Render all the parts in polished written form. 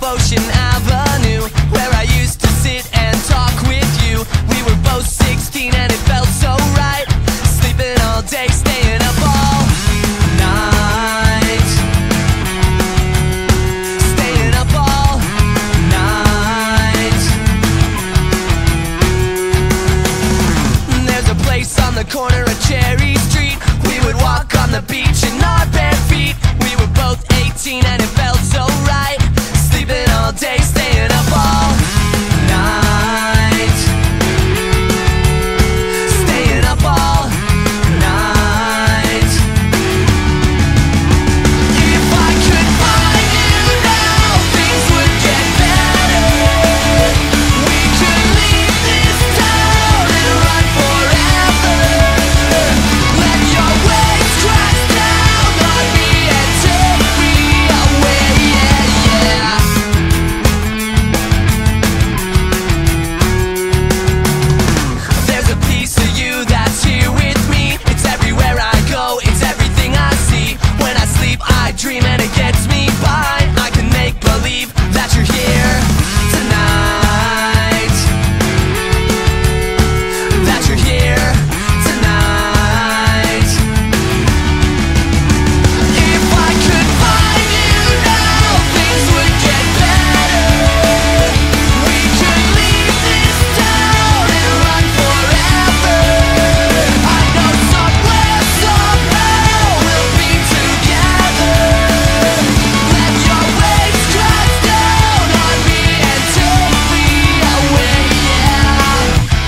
off Ocean Avenue, where I used to sit and talk with you. We were both 16 and it felt so right, sleeping all day, staying up all night, staying up all night. There's a place on the corner of Cherry Street. We would walk on the beach in our bare feet. We were both 18 and it felt so right, sleeping all day, staying up all night, staying up all night. If I could find you now, things would get better. We could leave this town and run forever. Let your waves crash down on me and take me away, yeah, yeah. There's a piece of you that's here with me. It's everywhere I go, it's everything I see. When I sleep, I dream and it gets me by. I can make believe that you're here tonight, that you're here tonight. If I could find you now, things would get better. We could leave this town and run forever. I know somewhere, somehow we'll be together. Let your waves crash down on me and take me away, yeah.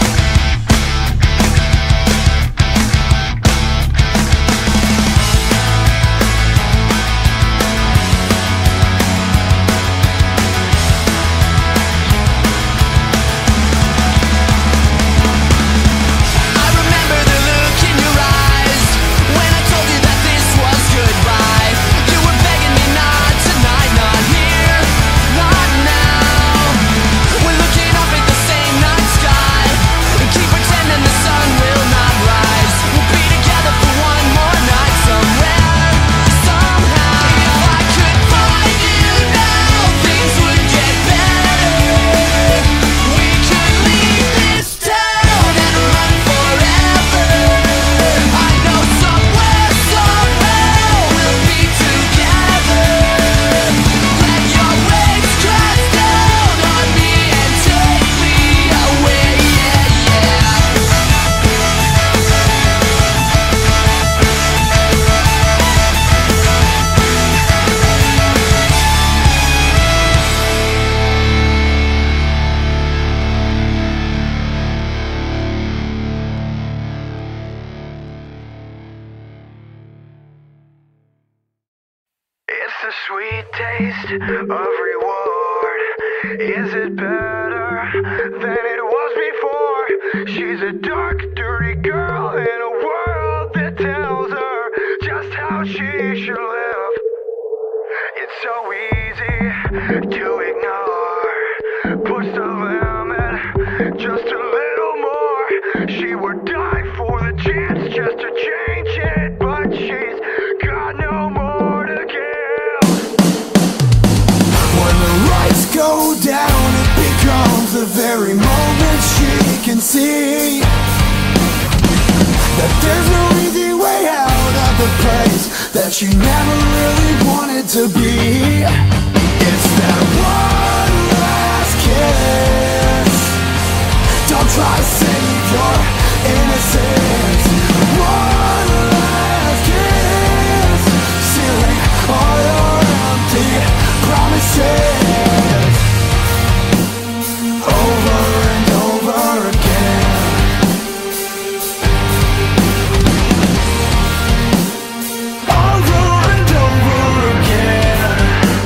I remember the look in your eyes when I told you that this was goodbye. You were begging me not tonight, not here, not now. We're looking up at the same night sky and keep pretending the sun will not rise. We'll be together for one more night somewhere, somehow. If I could find you now, things would get better. We could leave this town and run forever. I know somewhere, somehow we'll be together. Let your waves crash down on me and take me away, yeah, yeah. It's the sweet taste of reward. Is it better than it was before? She's a dark, dirty girl in a world that tells her just how she should live. It's so easy to ignore. Push the limit just a little more. She would die for the chance just to change it, but she's got no more to give. When the lights go down, it becomes the very moment she can see that there's no easy way out of the place that she never really wanted to be. It's that one last kiss. Don't try to save your innocence. One last kiss, sealing all your empty promises over and over again. Over and over again.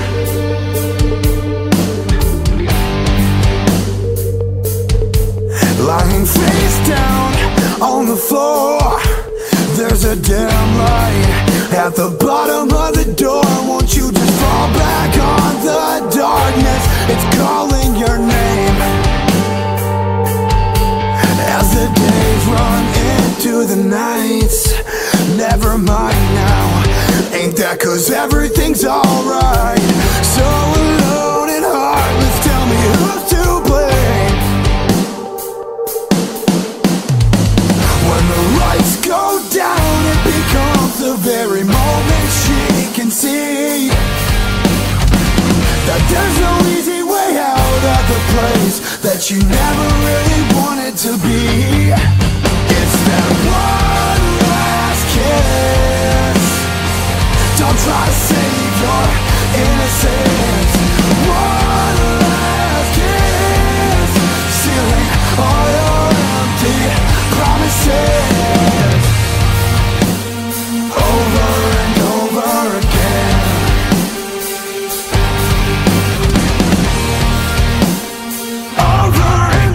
Lying face down on the floor, there's a dim light at the bottom of the door. Won't you just fall back on the darkness? It's calling your name as the days run into the nights. Never mind now, ain't that 'cause everything's alright? So alone and hard. me who's to blame. When the lights go down, it becomes the very moment she can see that there's no easy way out of the place that you never really wanted to be. It's that one last kiss. Don't try to save your innocence. One last kiss, sealing all your empty promises. Over and over again. Over and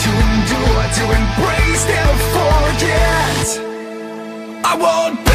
to endure, to embrace, never forget. I won't